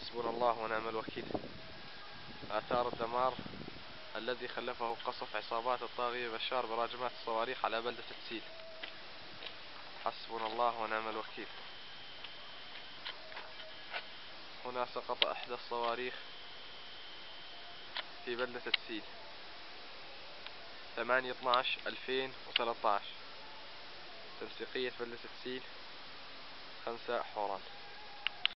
حسبنا الله ونعم الوكيل. آثار الدمار الذي خلفه قصف عصابات الطاغية بشار براجمات الصواريخ على بلدة تسيل. حسبنا الله ونعم الوكيل. هنا سقط إحدى الصواريخ في بلدة تسيل 8/12/2013. تنسيقية بلدة تسيل خنساء حوران.